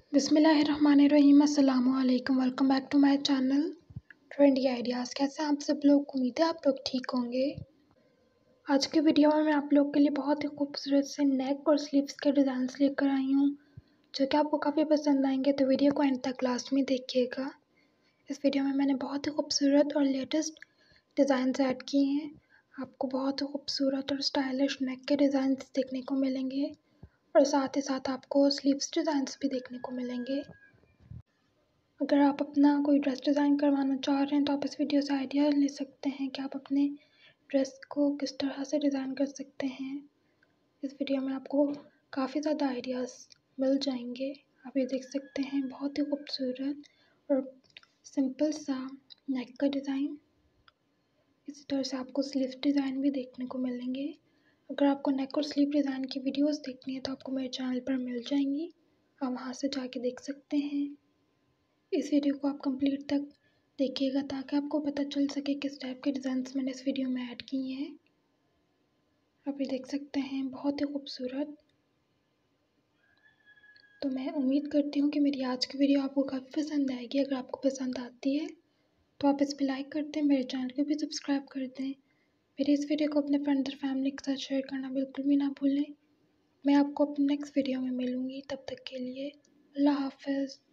बिस्मिल्लाहिर्रहमानिर्रहीम। अस्सलामुअलैकुम। Welcome back to my channel trendy ideas. कैसे हैं आप सब लोग? उम्मीद है आप लोग ठीक होंगे। आज के वीडियो में मैं आप लोग के लिए बहुत ही खूबसूरत से नेक और स्लीव्स के डिज़ाइंस लेकर आई हूँ, जो कि आपको काफ़ी पसंद आएंगे। तो वीडियो को एंड तक लास्ट में देखिएगा। इस वीडियो में मैंने बहुत ही खूबसूरत और लेटेस्ट डिज़ाइंस ऐड किए हैं। आपको बहुत ही खूबसूरत और स्टाइलिश नेक के डिज़ाइंस देखने को मिलेंगे और साथ ही साथ आपको स्लीव्स डिज़ाइंस भी देखने को मिलेंगे। अगर आप अपना कोई ड्रेस डिज़ाइन करवाना चाह रहे हैं तो आप इस वीडियो से आइडिया ले सकते हैं कि आप अपने ड्रेस को किस तरह से डिज़ाइन कर सकते हैं। इस वीडियो में आपको काफ़ी ज़्यादा आइडियाज़ मिल जाएंगे। आप ये देख सकते हैं, बहुत ही खूबसूरत और सिंपल सा नेक का डिज़ाइन। इसी तरह से आपको स्लीव डिज़ाइन भी देखने को मिलेंगे। अगर आपको नेक और स्लीव डिज़ाइन की वीडियोस देखनी है तो आपको मेरे चैनल पर मिल जाएंगी, आप वहाँ से जाके देख सकते हैं। इस वीडियो को आप कंप्लीट तक देखिएगा ताकि आपको पता चल सके किस टाइप के डिज़ाइंस मैंने इस वीडियो में ऐड किए हैं। आप ये देख सकते हैं, बहुत ही खूबसूरत। तो मैं उम्मीद करती हूँ कि मेरी आज की वीडियो आपको काफ़ी पसंद आएगी। अगर आपको पसंद आती है तो आप इस पर लाइक कर दें, मेरे चैनल को भी सब्सक्राइब कर दें। मेरे इस वीडियो को अपने फ्रेंड्स और फैमिली के साथ शेयर करना बिल्कुल भी ना भूलें। मैं आपको अपने नेक्स्ट वीडियो में मिलूँगी, तब तक के लिए अल्लाह हाफ़िज़।